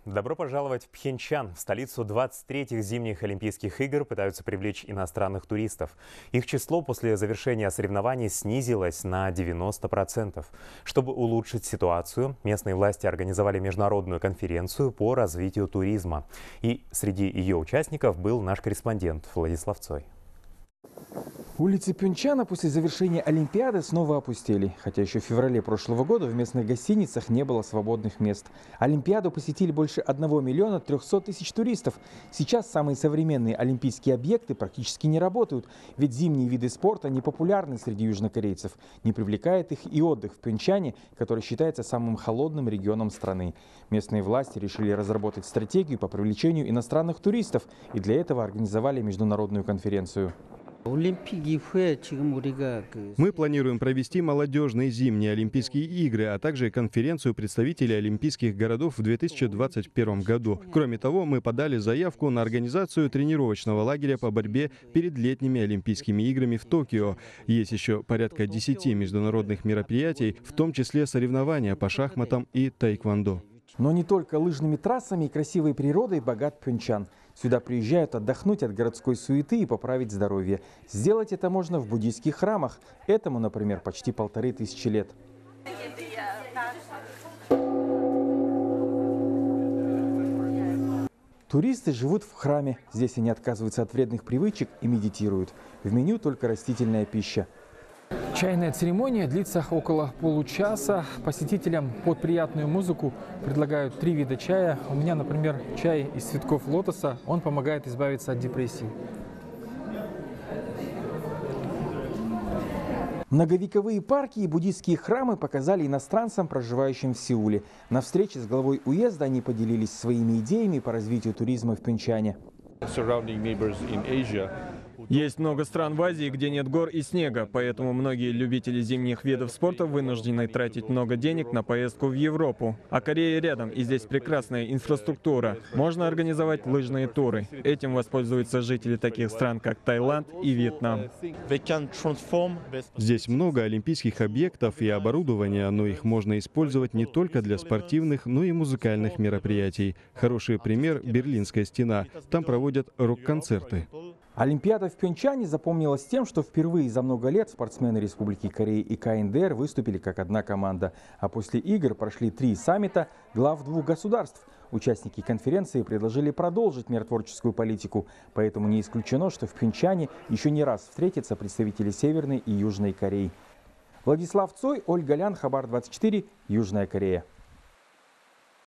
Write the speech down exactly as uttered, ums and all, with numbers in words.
Добро пожаловать в Пхенчхан. В столицу двадцать третьих зимних Олимпийских игр пытаются привлечь иностранных туристов. Их число после завершения соревнований снизилось на девяносто процентов. Чтобы улучшить ситуацию, местные власти организовали международную конференцию по развитию туризма. И среди ее участников был наш корреспондент Владислав Цой. Улицы Пхенчхана после завершения Олимпиады снова опустели. Хотя еще в феврале прошлого года в местных гостиницах не было свободных мест. Олимпиаду посетили больше одного миллиона трехсот тысяч туристов. Сейчас самые современные олимпийские объекты практически не работают. Ведь зимние виды спорта не популярны среди южнокорейцев. Не привлекает их и отдых в Пхенчхане, который считается самым холодным регионом страны. Местные власти решили разработать стратегию по привлечению иностранных туристов. И для этого организовали международную конференцию. Мы планируем провести молодежные зимние Олимпийские игры, а также конференцию представителей олимпийских городов в две тысячи двадцать первом году. Кроме того, мы подали заявку на организацию тренировочного лагеря по борьбе перед летними Олимпийскими играми в Токио. Есть еще порядка десяти международных мероприятий, в том числе соревнования по шахматам и тайквондо. Но не только лыжными трассами и красивой природой богат Пхенчхан. Сюда приезжают отдохнуть от городской суеты и поправить здоровье. Сделать это можно в буддийских храмах. Этому, например, почти полторы тысячи лет. Туристы живут в храме. Здесь они отказываются от вредных привычек и медитируют. В меню только растительная пища. Чайная церемония длится около получаса. Посетителям под приятную музыку предлагают три вида чая. У меня, например, чай из цветков лотоса. Он помогает избавиться от депрессии. Многовековые парки и буддийские храмы показали иностранцам, проживающим в Сеуле. На встрече с главой уезда они поделились своими идеями по развитию туризма в Пхенчхане. Есть много стран в Азии, где нет гор и снега, поэтому многие любители зимних видов спорта вынуждены тратить много денег на поездку в Европу. А Корея рядом, и здесь прекрасная инфраструктура. Можно организовать лыжные туры. Этим воспользуются жители таких стран, как Таиланд и Вьетнам. Здесь много олимпийских объектов и оборудования, но их можно использовать не только для спортивных, но и музыкальных мероприятий. Хороший пример – Берлинская стена. Там проводят рок-концерты. Олимпиада в Пхенчхане запомнилась тем, что впервые за много лет спортсмены Республики Корея и ка эн дэ эр выступили как одна команда. А после игр прошли три саммита глав двух государств. Участники конференции предложили продолжить миротворческую политику. Поэтому не исключено, что в Пхенчхане еще не раз встретятся представители Северной и Южной Кореи. Владислав Цой, Ольга Лян, Хабар двадцать четыре, Южная Корея.